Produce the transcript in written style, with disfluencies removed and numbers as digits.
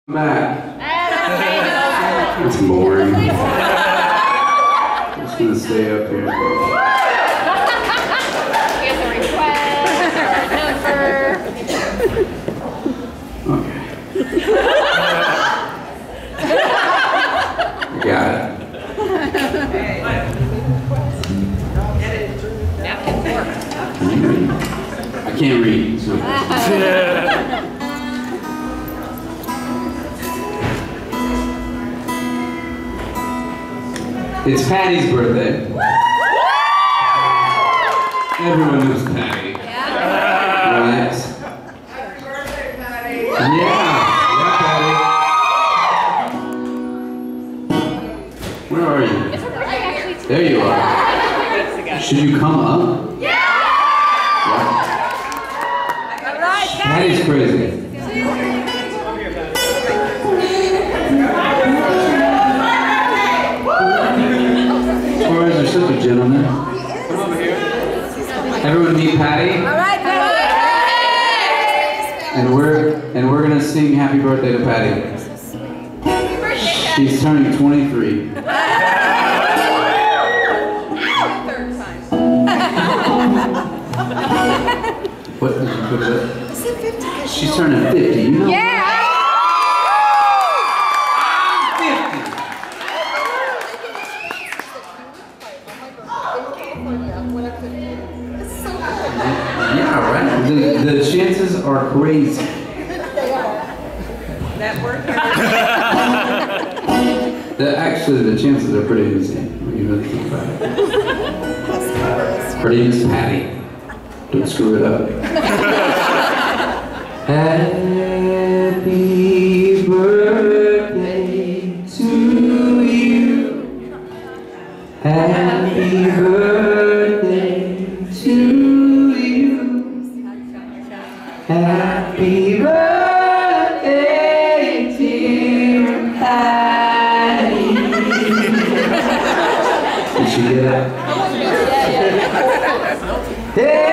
Back. It's boring. I'm just gonna stay up here. Here's a request or a number. Okay. I got it. I can't read. So. It's Patty's birthday. Everyone knows Patty. Right? Happy birthday, Patty! Yeah, Patty. Where are you? There you are. Should you come up? Yeah! Patty's crazy. You're such a gentleman. Come over here. Everyone meet Patty. All right, Patty. And we're gonna sing Happy Birthday to Patty. Happy birthday, She's turning 23. Third time. What did you put it? She's turning 50. You know? Yeah. 50. Yeah, right. The chances are crazy. That worked. Actually, the chances are pretty insane when you really think about it. Her name is Patty. Don't screw it up. Happy birthday to you. Happy birthday to you. Happy birthday, dear Patty. Did she get it? Yeah. Hey!